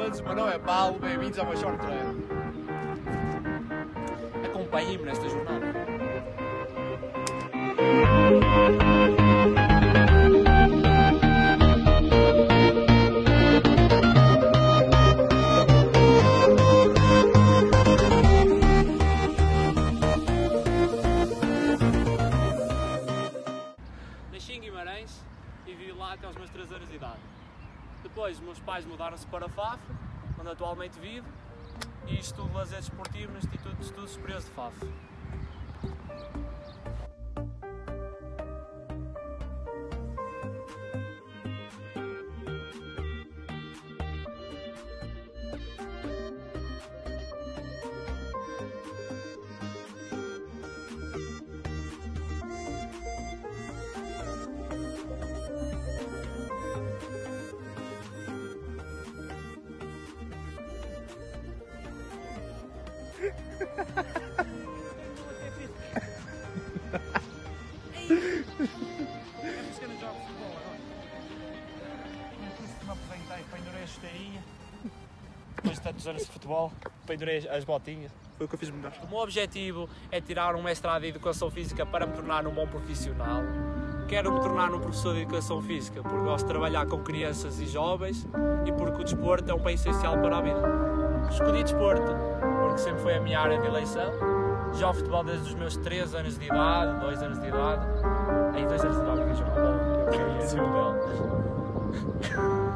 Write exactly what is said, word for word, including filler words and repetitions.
todos, meu nome é Paulo, bem-vindos ao meu short trail. Acompanhem-me nesta jornada. Nasci em Guimarães e vivi lá até aos meus três anos de idade. Depois, os meus pais mudaram-se para Faf, onde atualmente vivo, e estudo lazer desportivo no Instituto de Estudos Superiores de Faf. Depois de tantos anos de futebol, pendurei as botinhas. Foi o que eu fiz melhor. O meu objetivo é tirar um mestrado em Educação Física para me tornar um bom profissional. Quero me tornar um professor de Educação Física porque gosto de trabalhar com crianças e jovens e porque o desporto é um bem essencial para a vida. Escolhi desporto porque sempre foi a minha área de eleição. Jogo futebol desde os meus três anos de idade, dois anos de idade. Em dois anos de idade, eu jogo bola. Eu queria ser modelo.